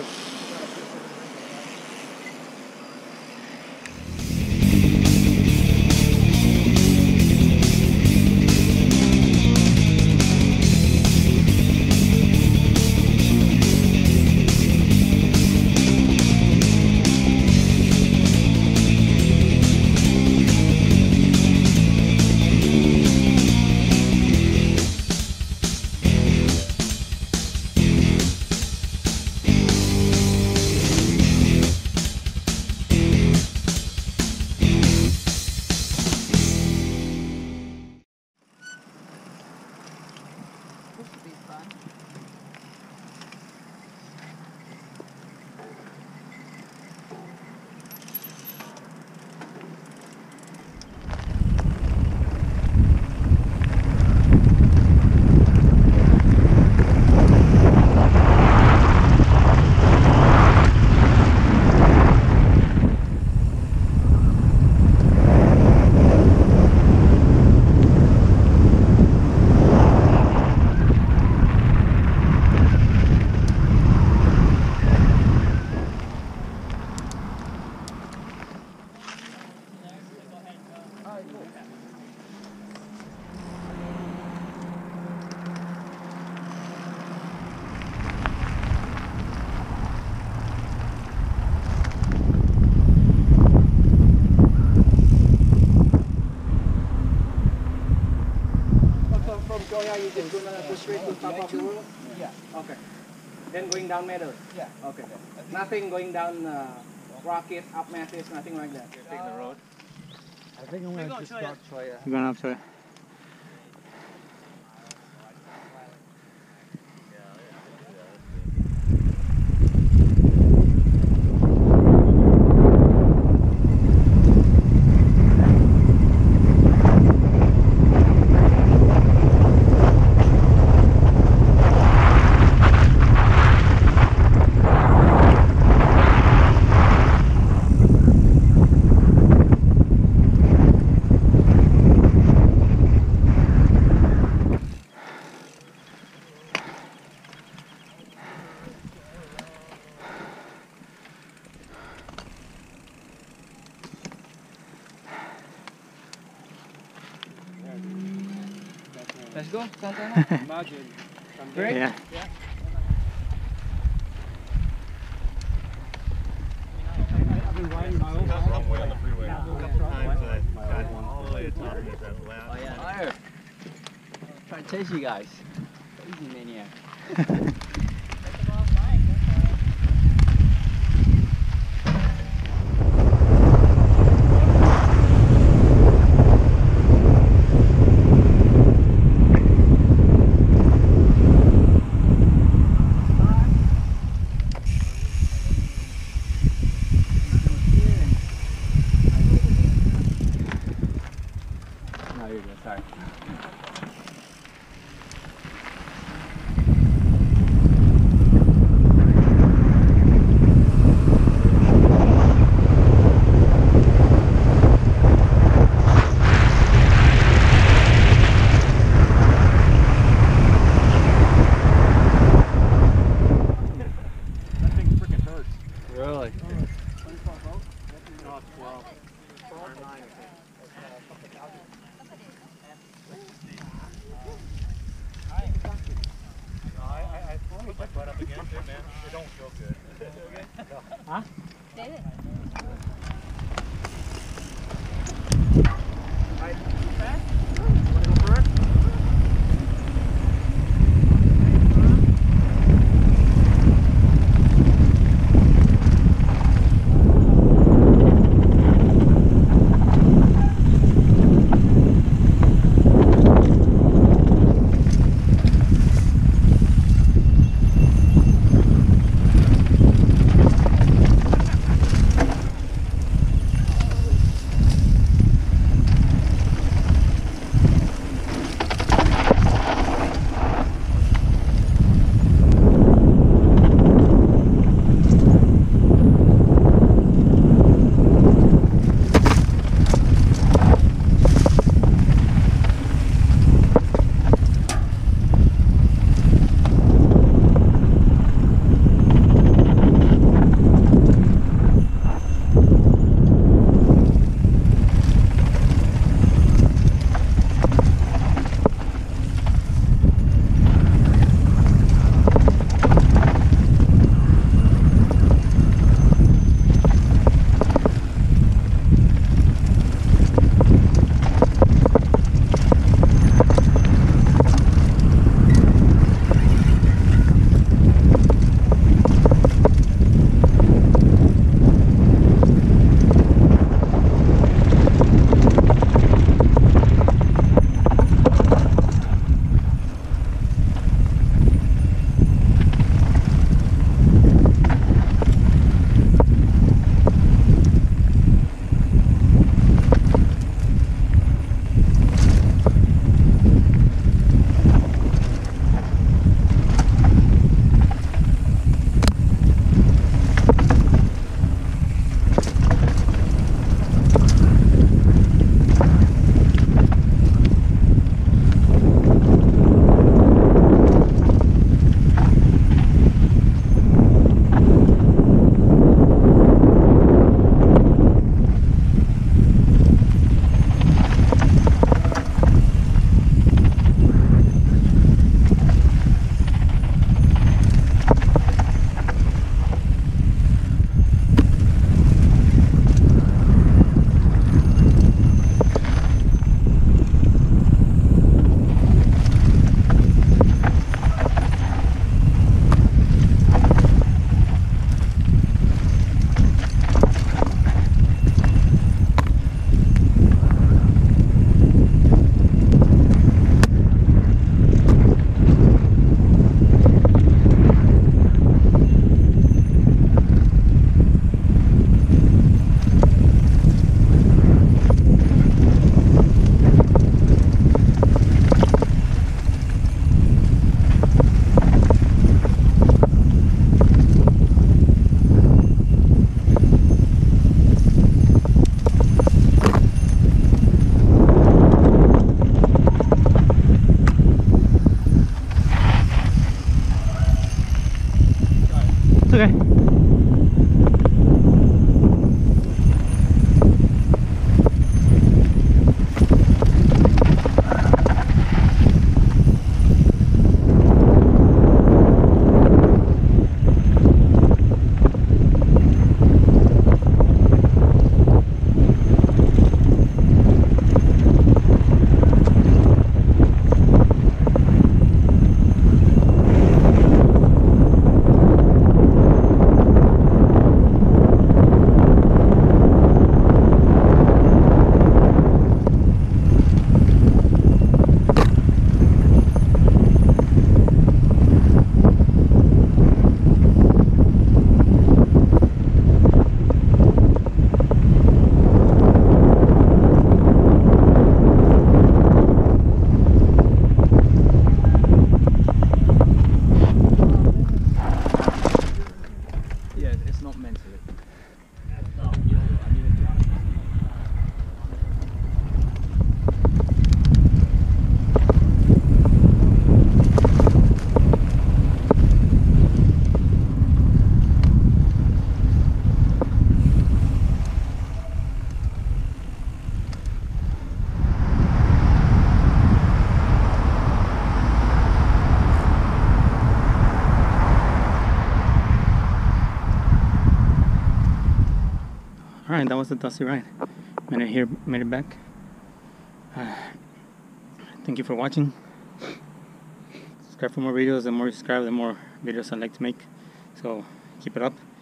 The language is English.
up. You just gonna go straight to the top of the world? Yeah. Okay. Then going down Meadows? Yeah. Okay. Nothing going down Rocket, up Mathis, nothing like that? You're taking the road? I think I'm gonna just start Choya. You're going up Choya. Let's go, Santana. Imagine. Great. Yeah. I've been riding my own long way on the freeway. A couple times I got all the way to the top of that last. Oh yeah. Fire. Try to chase you guys. Crazy maniac. No, you're good. Sorry. That thing freaking hurts. Really? No, it's 12. Or 9, I think. I put my butt up against it, man. It don't feel good. Does it feel good? No. Huh? David. Right. Fast? Wanna go first? ride. That was a dusty ride. Made it back. Thank you for watching. Subscribe for more videos. The more you subscribe, the more videos I like to make. So keep it up.